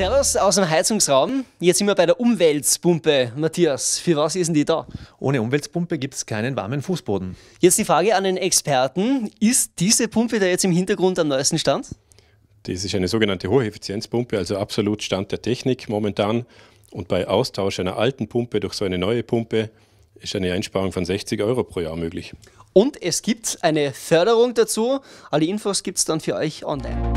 Servus aus dem Heizungsraum. Jetzt sind wir bei der Umweltpumpe. Matthias, für was ist denn die da? Ohne Umweltpumpe gibt es keinen warmen Fußboden. Jetzt die Frage an den Experten. Ist diese Pumpe da jetzt im Hintergrund am neuesten Stand? Das ist eine sogenannte Hocheffizienzpumpe, also absolut Stand der Technik momentan. Und bei Austausch einer alten Pumpe durch so eine neue Pumpe ist eine Einsparung von 60 € pro Jahr möglich. Und es gibt eine Förderung dazu. Alle Infos gibt es dann für euch online.